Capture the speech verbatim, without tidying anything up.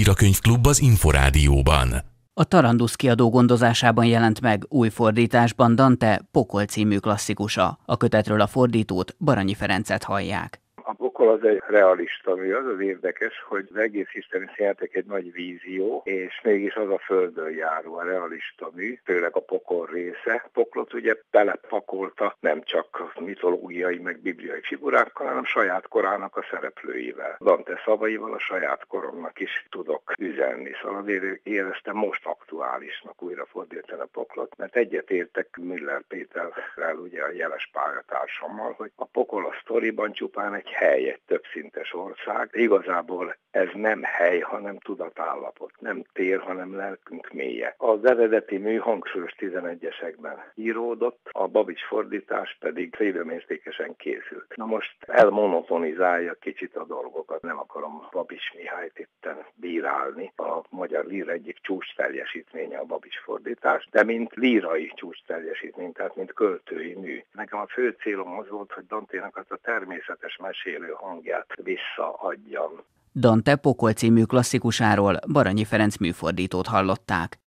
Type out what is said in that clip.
Lírakönyvklub az Inforádióban. A Tarandusz kiadó gondozásában jelent meg új fordításban Dante Pokol című klasszikusa. A kötetről a fordítót, Baranyi Ferencet hallják. A Pokol az egy realista mű, az az érdekes, hogy az egész isteni színjáték egy nagy vízió, és mégis az a földön járó, a realista mű, főleg a pokol része. Poklot ugye belepakolta nem csak mitológiai meg bibliai figurákkal, hanem saját korának a szereplőivel. Dante szavaival a saját koromnak is tudok üzenni. Szóval azért éreztem most aktuálisnak újra fordítani a Poklot, mert egyetértek Müller Péterrel, ugye a jeles pályatársammal, hogy a pokol a sztoriban csupán egy hely, egy többszintes ország. Igazából ez nem hely, hanem tudatállapot. Nem tér, hanem lelkünk mélye. Az eredeti mű hangsúlyos tizenegyesekben íródott, a Babics fordítás pedig félőmértékesen készült. Na most elmonotonizálja kicsit a dolgokat. Nem akarom Babics Mihályt itten bírálni. A magyar líra egyik csúcs teljesítménye a Babics fordítás, de mint lírai csúcs teljesítmény, tehát mint költői mű. Nekem a fő célom az volt, hogy Danténak azt a természetes mesélő hangját visszaadjam. Dante Pokol című klasszikusáról Baranyi Ferenc műfordítót hallották.